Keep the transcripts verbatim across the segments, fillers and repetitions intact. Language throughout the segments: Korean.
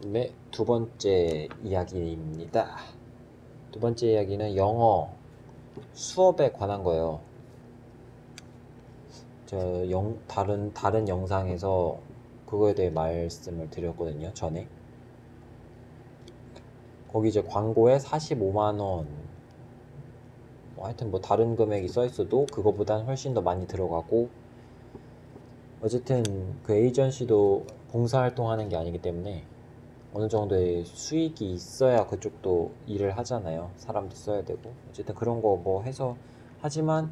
네, 두 번째 이야기입니다. 두 번째 이야기는 영어 수업에 관한 거예요. 저 영, 다른, 다른 영상에서 그거에 대해 말씀을 드렸거든요, 전에. 거기 이제 광고에 사십오만 원, 뭐 하여튼 뭐 다른 금액이 써 있어도 그거보단 훨씬 더 많이 들어가고, 어쨌든 그 에이전시도 봉사활동 하는 게 아니기 때문에 어느 정도의 수익이 있어야 그쪽도 일을 하잖아요. 사람도 써야 되고. 어쨌든 그런 거 뭐 해서 하지만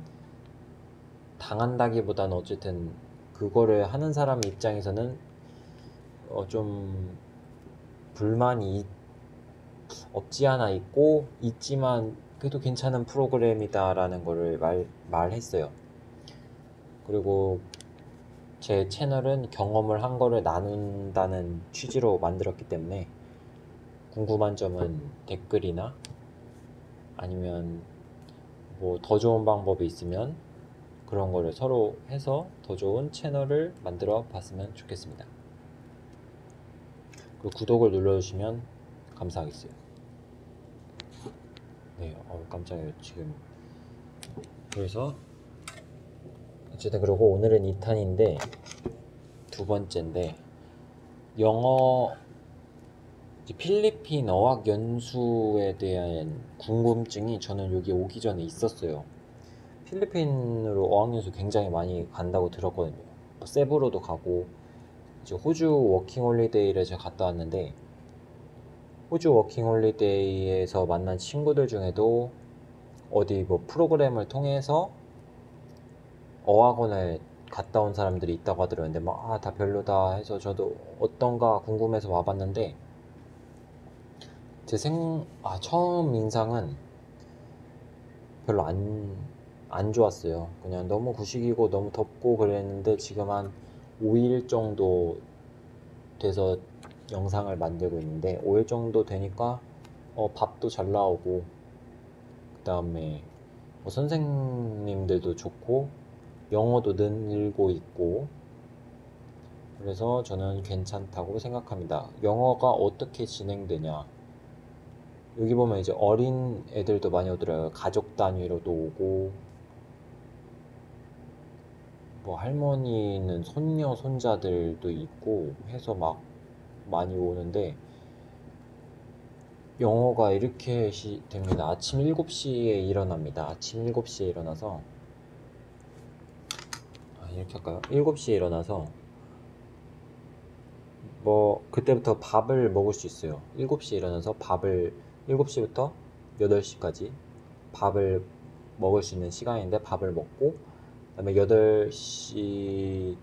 당한다기보다는 어쨌든 그거를 하는 사람 입장에서는 어 좀 불만이 없지 않아 있고 있지만 그래도 괜찮은 프로그램이다라는 거를 말, 말했어요. 그리고 제 채널은 경험을 한 거를 나눈다는 취지로 만들었기 때문에 궁금한 점은 댓글이나 아니면 뭐 더 좋은 방법이 있으면 그런 거를 서로 해서 더 좋은 채널을 만들어 봤으면 좋겠습니다. 그리고 구독을 눌러주시면 감사하겠어요. 네, 어 깜짝이야 지금. 그래서 어쨌든 그리고 오늘은 이 탄인데 두 번째인데 영어 필리핀 어학 연수에 대한 궁금증이 저는 여기 오기 전에 있었어요. 필리핀으로 어학연수 굉장히 많이 간다고 들었거든요. 뭐 세부로도 가고 이제 호주 워킹홀리데이를 제가 갔다 왔는데 호주 워킹홀리데이에서 만난 친구들 중에도 어디 뭐 프로그램을 통해서 어학원을 갔다 온 사람들이 있다고 하더라고요. 근데 막 아 다 별로다 해서 저도 어떤가 궁금해서 와봤는데 제 생, 아 처음 인상은 별로 안, 안 좋았어요. 그냥 너무 구식이고 너무 덥고 그랬는데 지금 한 오 일 정도 돼서 영상을 만들고 있는데 오 일 정도 되니까 어, 밥도 잘 나오고 그 다음에 뭐 선생님들도 좋고 영어도 늘고 있고 그래서 저는 괜찮다고 생각합니다. 영어가 어떻게 진행되냐, 여기 보면 이제 어린 애들도 많이 오더라고요. 가족 단위로도 오고 뭐 할머니는 손녀 손자들도 있고 해서 막 많이 오는데 영어가 이렇게 시, 됩니다. 아침 일곱 시에 일어납니다. 아침 일곱 시에 일어나서 아, 이렇게 할까요? 일곱 시에 일어나서 뭐 그때부터 밥을 먹을 수 있어요. 일곱 시에 일어나서 밥을 일곱 시부터 여덟 시까지 밥을 먹을 수 있는 시간인데 밥을 먹고 그다음에 여덟 시부터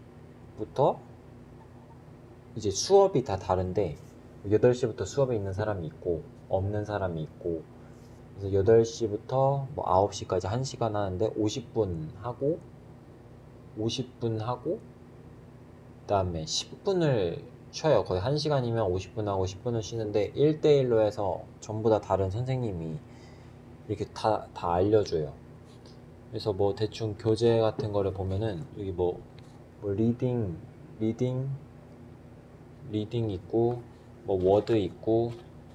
이제 수업이 다 다른데 여덟 시부터 수업이 있는 사람이 있고 없는 사람이 있고 그래서 여덟 시부터 뭐 아홉 시까지 한 시간 하는데 오십 분 하고 오십 분 하고 그다음에 십 분을 쉬어요. 거의 한 시간이면 오십 분 하고 십 분을 쉬는데 일 대일로 해서 전부 다 다른 선생님이 이렇게 다, 다 알려줘요. 그래서 뭐 대충 교재 같은 거를 보면은 여기 뭐, 뭐 리딩, 리딩, 리딩 있고 뭐 워드 있고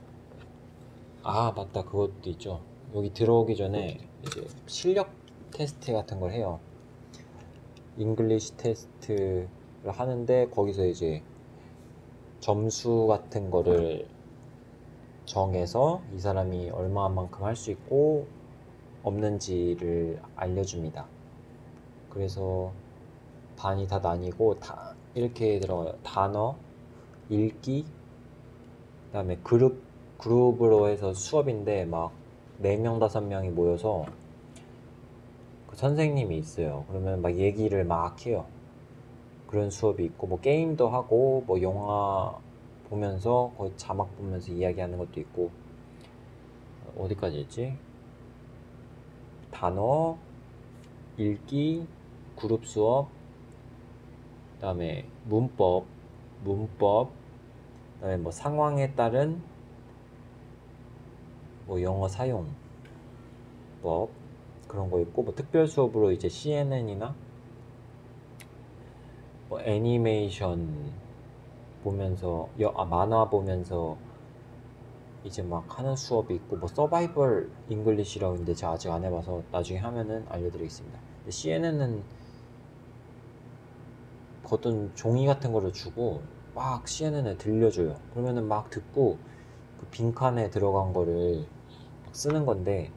아 맞다 그것도 있죠. 여기 들어오기 전에 이제 실력 테스트 같은 걸 해요. 잉글리시 테스트를 하는데 거기서 이제 점수 같은 거를 정해서 이 사람이 얼마만큼 할 수 있고 없는지를 알려줍니다. 그래서 반이 다 나뉘고 다 이렇게 들어가요. 단어, 읽기, 그 다음에 그룹, 그룹으로 해서 수업인데 막 네 명, 다섯 명이 모여서 그 선생님이 있어요. 그러면 막 얘기를 막 해요. 그런 수업이 있고 뭐 게임도 하고 뭐 영화 보면서 거의 자막 보면서 이야기하는 것도 있고 어디까지 했지? 단어, 읽기, 그룹 수업, 그 다음에 문법, 문법, 그 다음에 뭐 상황에 따른 뭐 영어 사용법 그런 거 있고 뭐 특별 수업으로 이제 씨엔엔이나 뭐 애니메이션 보면서 여, 아, 만화 보면서 이제 막 하는 수업이 있고 뭐 서바이벌 잉글리시라고 있는데 제가 아직 안 해봐서 나중에 하면은 알려드리겠습니다. 씨엔엔은 어떤 종이 같은 거를 주고 막 씨엔엔에 들려줘요. 그러면은 막 듣고 그 빈칸에 들어간 거를 막 쓰는 건데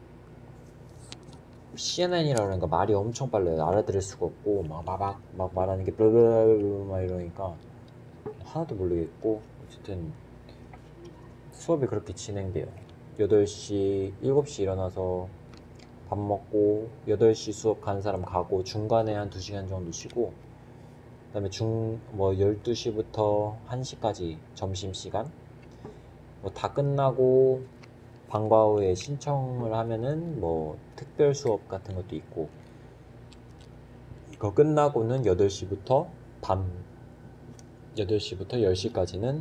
씨엔엔이라 그러니까 말이 엄청 빨라요. 알아들을 수가 없고 막 막 막 말하는 게 블블블 막 이러니까 하나도 모르겠고 어쨌든 수업이 그렇게 진행돼요. 여덟 시, 일곱 시 일어나서 밥 먹고 여덟 시 수업 가는 사람 가고 중간에 한 두 시간 정도 쉬고 그다음에 중 뭐 열두 시부터 한 시까지 점심시간 뭐 다 끝나고 방과 후에 신청을 하면은 뭐 특별 수업 같은 것도 있고 이거 끝나고는 여덟 시부터 밤 여덟 시부터 열 시까지는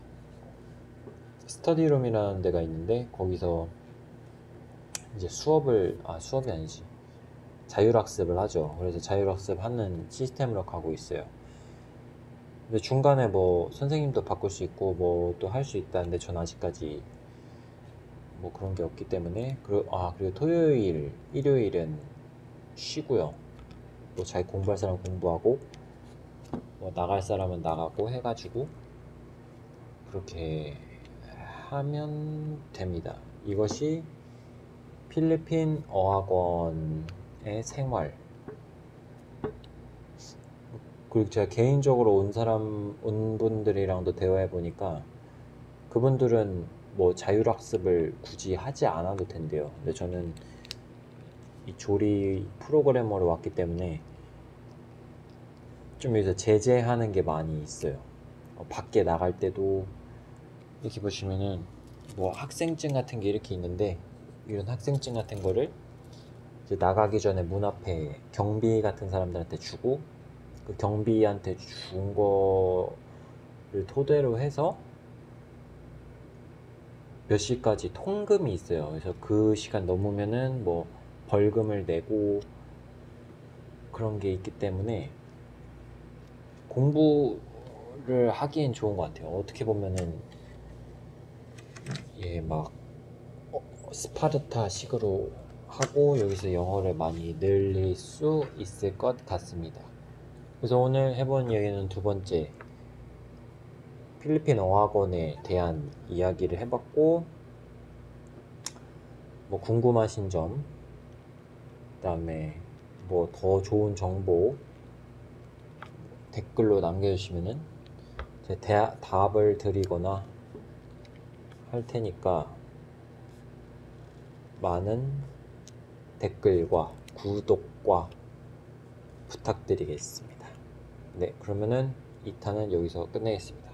스터디룸이라는 데가 있는데 거기서 이제 수업을 아 수업이 아니지 자율학습을 하죠. 그래서 자율학습 하는 시스템으로 가고 있어요. 근데 중간에 뭐 선생님도 바꿀 수 있고 뭐 또 할 수 있다는데 전 아직까지 뭐 그런 게 없기 때문에 그리고 아 그리고 토요일 일요일은 쉬고요. 뭐 자기 공부할 사람 공부하고 뭐 나갈 사람은 나가고 해가지고 그렇게 하면 됩니다. 이것이 필리핀 어학원의 생활. 그리고 제가 개인적으로 온 사람, 온 분들이랑도 대화해 보니까 그분들은 뭐 자율학습을 굳이 하지 않아도 된대요. 근데 저는 이 조리 프로그래머로 왔기 때문에 좀 여기서 제재하는 게 많이 있어요. 어, 밖에 나갈 때도 이렇게 보시면은 뭐 학생증 같은 게 이렇게 있는데 이런 학생증 같은 거를 이제 나가기 전에 문 앞에 경비 같은 사람들한테 주고 그 경비한테 준 거를 토대로 해서 몇 시까지 통금이 있어요. 그래서 그 시간 넘으면은 뭐 벌금을 내고 그런 게 있기 때문에 공부를 하기엔 좋은 것 같아요. 어떻게 보면은 예, 막 어, 스파르타식으로 하고 여기서 영어를 많이 늘릴 수 있을 것 같습니다. 그래서 오늘 해본 얘기는 두 번째 필리핀 어학원에 대한 이야기를 해봤고 뭐 궁금하신 점 그다음에 뭐 더 좋은 정보 댓글로 남겨주시면은 제가 답을 드리거나 할 테니까 많은 댓글과 구독과 부탁드리겠습니다. 네, 그러면은 이 탄은 여기서 끝내겠습니다.